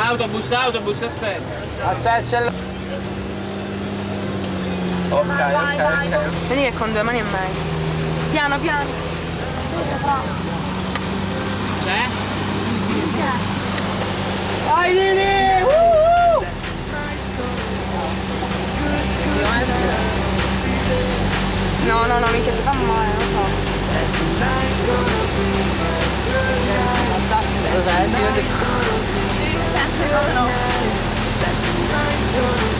Autobus, aspetta. Aspetta, c'è ok. Vedi che con 2 mani è meglio. Piano, piano. C'è? Vai Nini! No, minchia si fa male, lo so. Lo senti? Sì, sento, no.